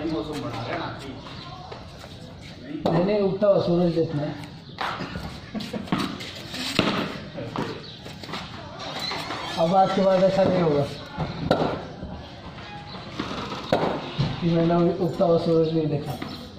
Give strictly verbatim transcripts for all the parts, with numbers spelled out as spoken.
ही मौसम बना रहे हैं ना। नहीं नहीं उगता हुआ सूरज देखना है। अब आज के बाद ऐसा नहीं होगा कि मैंने उगता हुआ सूरज नहीं देखा।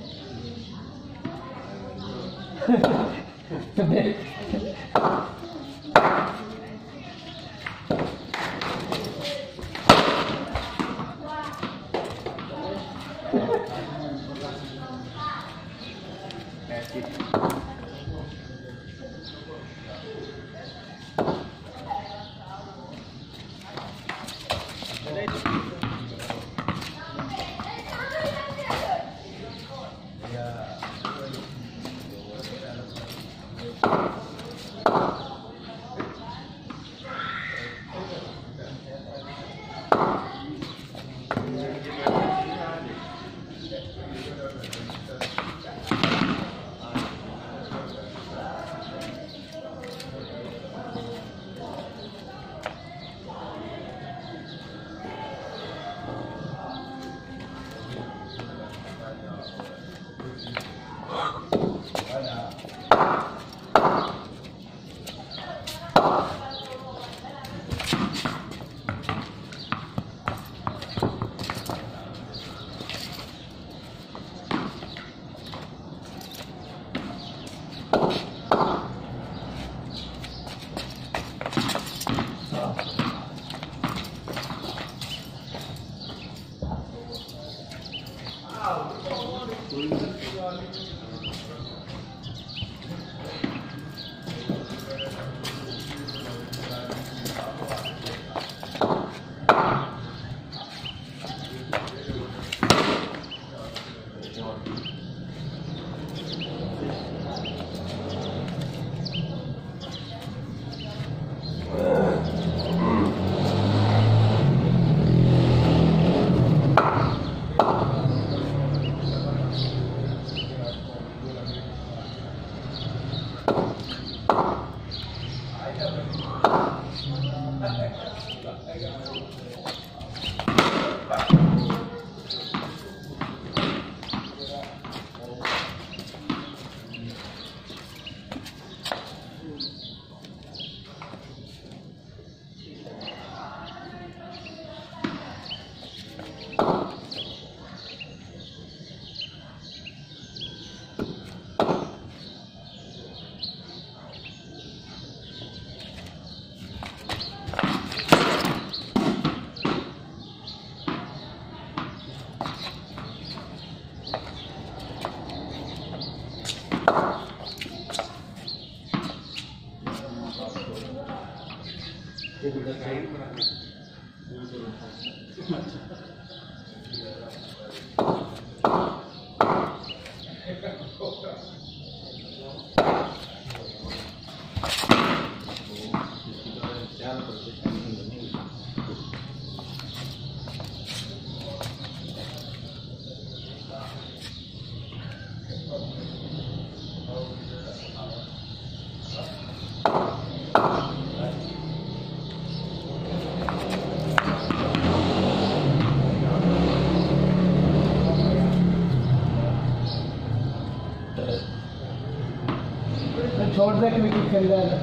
छोड़ दे कि विकेट खेल जाएगा।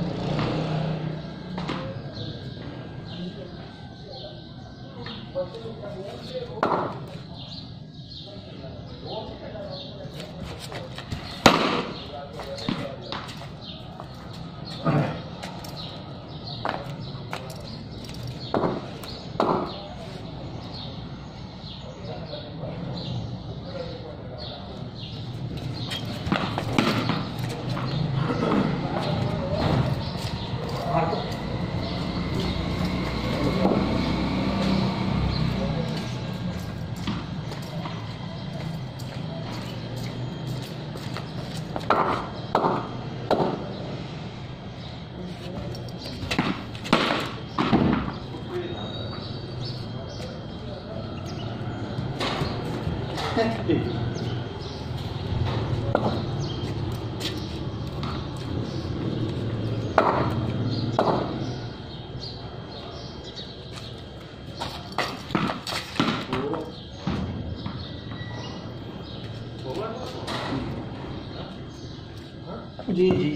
जी जी।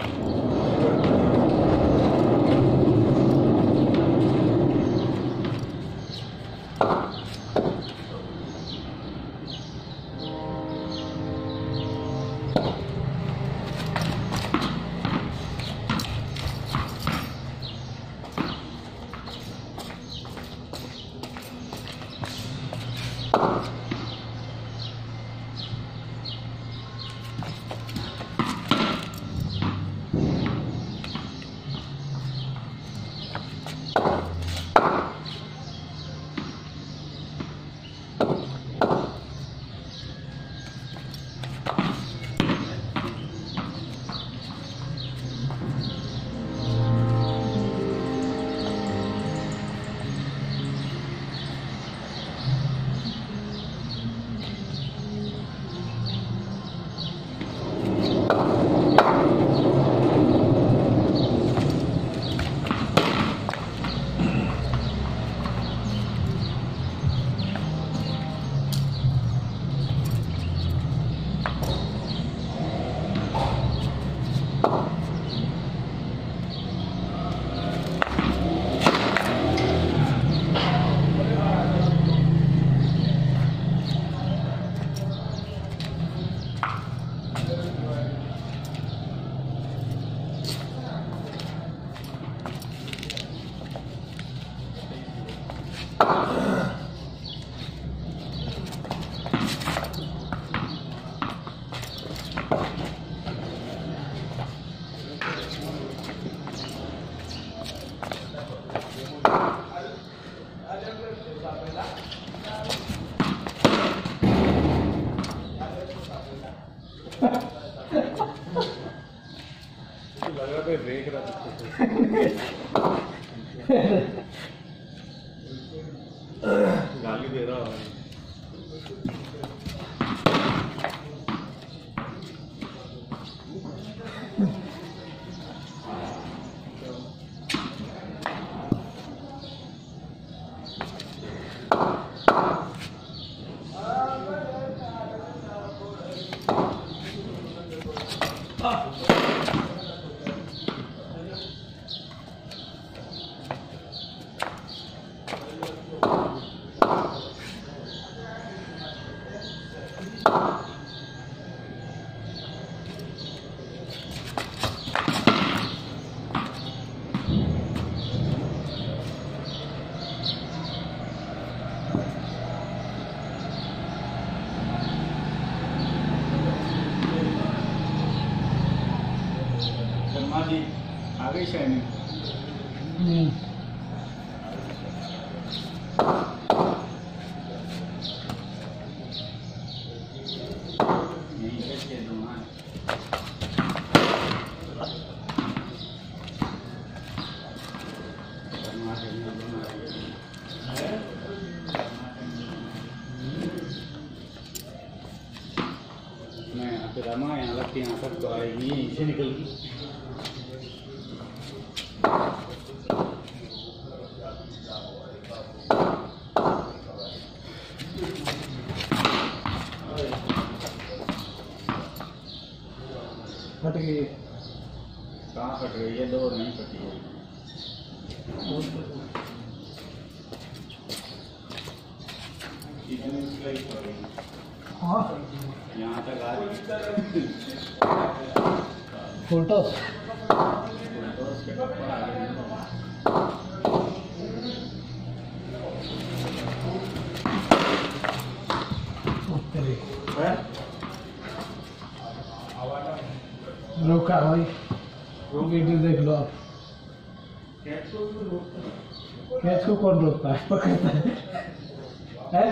लगा पे ब्रेक रहा गाली दे रहा है। शर्मा जी आ गई शाइनिंग। रमा यहाँ लगती यहाँ तक तो आएगी, यहीं से निकल गई। फट गई। कहाँ फट गई है? दो नहीं फटी है। इतनी सिलाई पड़ गई। हाँ यहाँ तक आ रही। फोटोस रोका भाई, वीडियो देख लो आप। कैच को कौन रोकता है? पकड़ता है, है?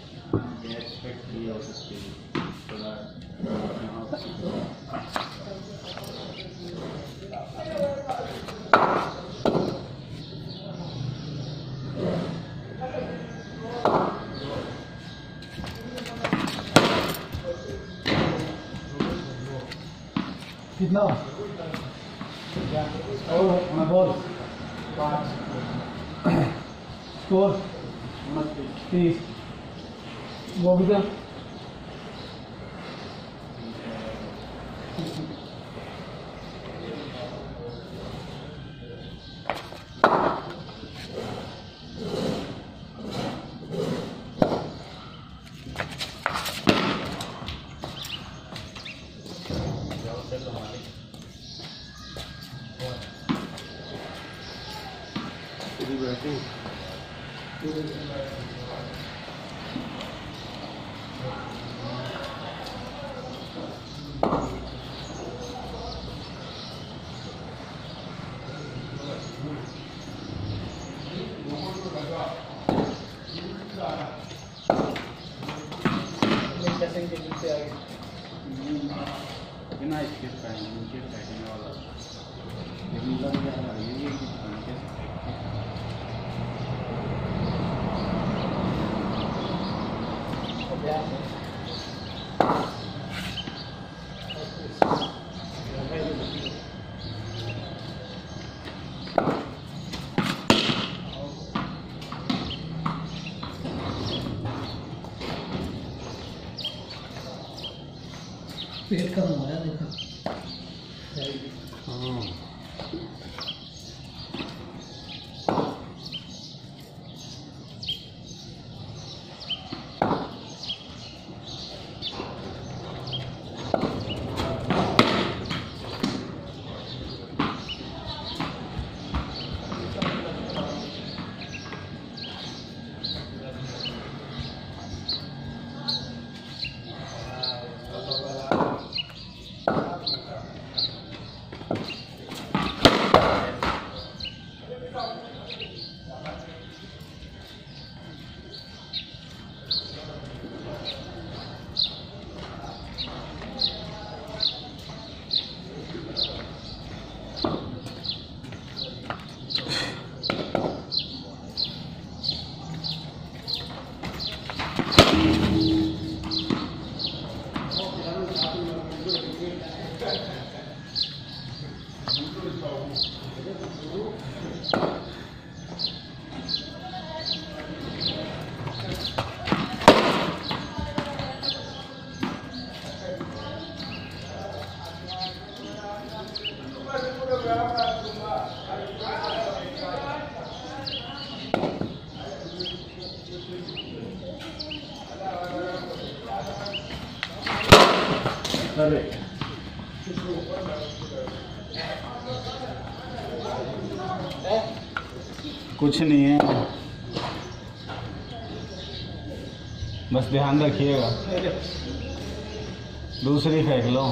कितना? ओ बोल। पाँच स्कोर तीस। वो भी दे। सिंह के जूते आ गए बिना इसके पहने नीचे फेंकने वाला ये लग जा रहा है ये कि पेट कम हो रहा है देखो। अरे कुछ नहीं है, बस ध्यान रखिएगा। दूसरी फेंक लो।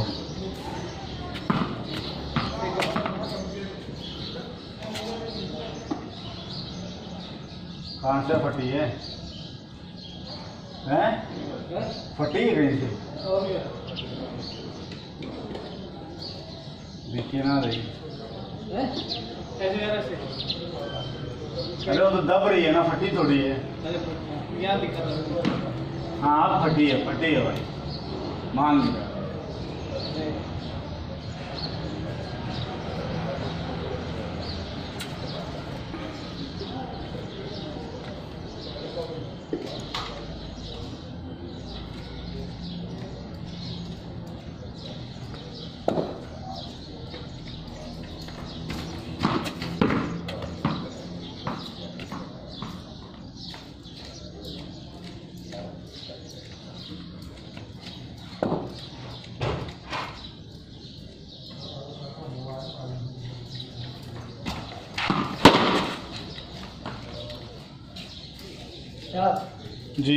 कहाँ से फटी है? हैं? फटी है कहीं से? देखिए ना रही। अरे वो तो दब रही है ना, फटी थोड़ी है। यहाँ दिखा था। हाँ अब फटी है, फटी है भाई, मान लिया। जी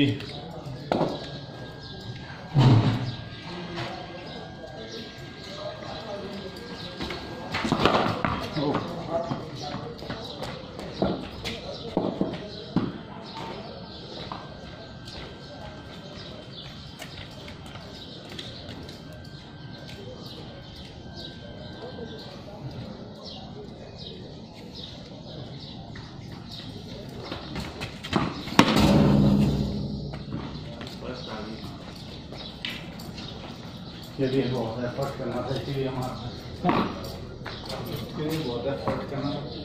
चलिए बहुत एफर्ट करना था, इसलिए हमारा बहुत एफर्ट करना।